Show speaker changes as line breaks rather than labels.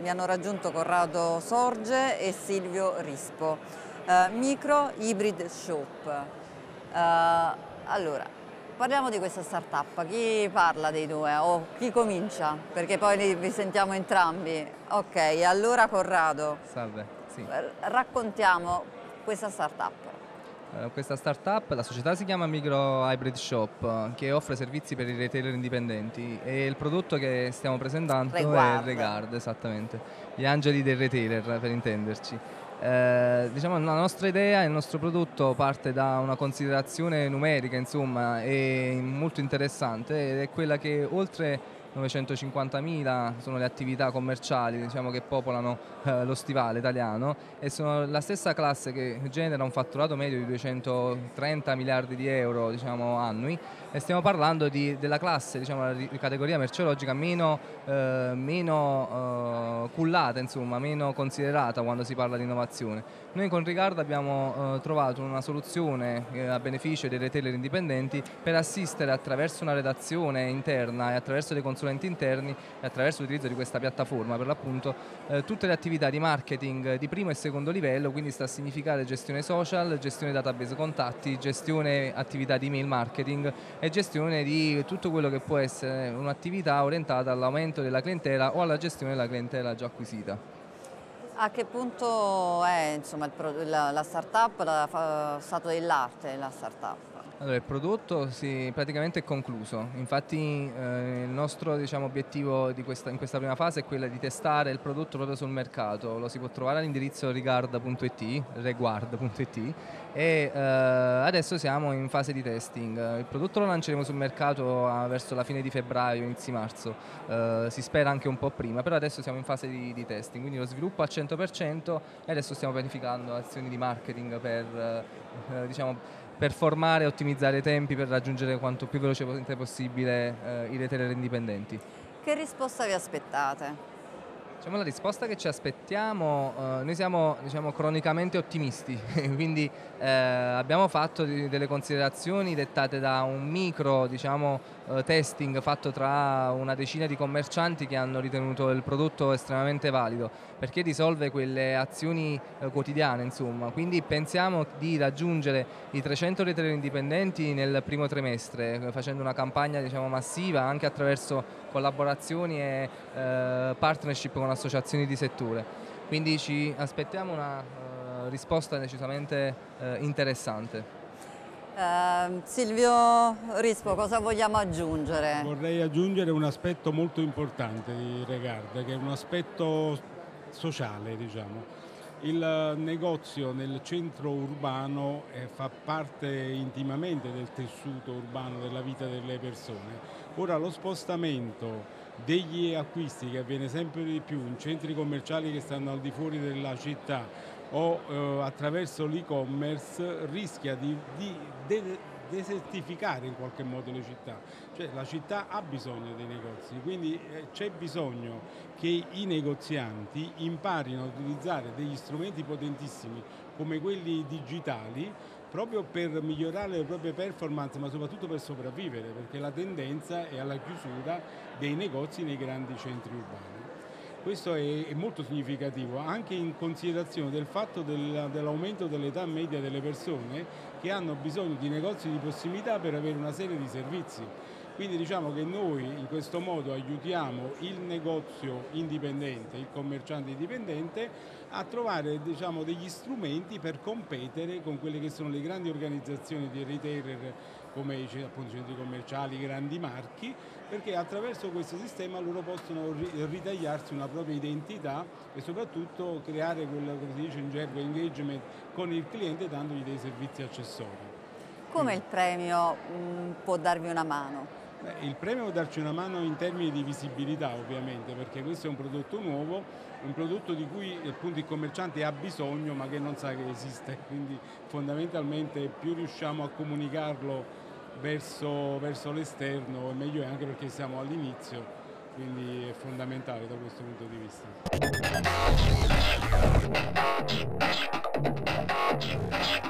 mi hanno raggiunto Corrado Sorge e Silvio Rispo, Micro Hybrid Shop. Allora, parliamo di questa startup. Chi parla dei due o chi comincia? Perché poi vi sentiamo entrambi. Ok, allora Corrado,
Salve, sì.
raccontiamo questa startup.
Questa startup, la società si chiama Micro Hybrid Shop, che offre servizi per i retailer indipendenti, e il prodotto che stiamo presentando è il Regard, esattamente, gli angeli del retailer, per intenderci. Diciamo, la nostra idea, il nostro prodotto parte da una considerazione numerica, insomma, e molto interessante, ed è quella che oltre 950.000 sono le attività commerciali, diciamo, che popolano lo stivale italiano, e sono la stessa classe che genera un fatturato medio di 230 miliardi di euro, diciamo, annui, e stiamo parlando della classe, diciamo, la categoria merceologica meno cullata, insomma, meno considerata quando si parla di innovazione. Noi con Riccardo abbiamo trovato una soluzione a beneficio dei retailer indipendenti per assistere, attraverso una redazione interna e attraverso dei consulenti interni e attraverso l'utilizzo di questa piattaforma, per l'appunto, tutte le attività di marketing di primo e secondo livello, quindi sta a significare gestione social, gestione database contatti, gestione attività di email marketing e gestione di tutto quello che può essere un'attività orientata all'aumento della clientela o alla gestione della clientela già acquisita.
A che punto è, insomma, la startup, stato dell'arte della startup?
Allora, il prodotto praticamente è concluso, infatti il nostro, diciamo, obiettivo in questa prima fase è quello di testare il prodotto proprio sul mercato. Lo si può trovare all'indirizzo reguard.it e adesso siamo in fase di testing. Il prodotto lo lanceremo sul mercato verso la fine di febbraio, inizi marzo, si spera anche un po' prima, però adesso siamo in fase di testing, quindi lo sviluppo al 100%, e adesso stiamo pianificando azioni di marketing diciamo, per formare e ottimizzare i tempi per raggiungere quanto più velocemente possibile i retailer indipendenti.
Che risposta vi aspettate?
Diciamo, la risposta che ci aspettiamo, noi siamo, diciamo, cronicamente ottimisti, quindi abbiamo fatto delle considerazioni dettate da un micro, diciamo, testing fatto tra una decina di commercianti che hanno ritenuto il prodotto estremamente valido, perché risolve quelle azioni quotidiane, insomma. Quindi pensiamo di raggiungere i 300 retailer indipendenti nel primo trimestre, facendo una campagna, diciamo, massiva, anche attraverso collaborazioni e partnership con associazioni di settore. Quindi ci aspettiamo una risposta decisamente interessante.
Silvio Rispo, cosa vogliamo aggiungere?
Vorrei aggiungere un aspetto molto importante di Regard, che è un aspetto sociale, diciamo. Il negozio nel centro urbano fa parte intimamente del tessuto urbano, della vita delle persone. Ora lo spostamento degli acquisti, che avviene sempre di più in centri commerciali che stanno al di fuori della città o attraverso l'e-commerce, rischia di desertificare in qualche modo le città. Cioè, la città ha bisogno dei negozi, quindi c'è bisogno che i negozianti imparino a utilizzare degli strumenti potentissimi come quelli digitali, proprio per migliorare le proprie performance, ma soprattutto per sopravvivere, perché la tendenza è alla chiusura dei negozi nei grandi centri urbani. Questo è molto significativo, anche in considerazione del fatto dell'aumento dell'età media delle persone che hanno bisogno di negozi di prossimità per avere una serie di servizi. Quindi diciamo che noi in questo modo aiutiamo il negozio indipendente, il commerciante indipendente, a trovare, diciamo, degli strumenti per competere con quelle che sono le grandi organizzazioni di retailer come appunto centri commerciali, grandi marchi, perché attraverso questo sistema loro possono ritagliarsi una propria identità e soprattutto creare quello che si dice in gergo engagement con il cliente, dandogli dei servizi accessori.
Come il premio può darvi una mano?
Il premio può darci una mano in termini di visibilità, ovviamente, perché questo è un prodotto nuovo, un prodotto di cui appunto il commerciante ha bisogno ma che non sa che esiste, quindi fondamentalmente più riusciamo a comunicarlo verso l'esterno meglio è, anche perché siamo all'inizio, quindi è fondamentale da questo punto di vista.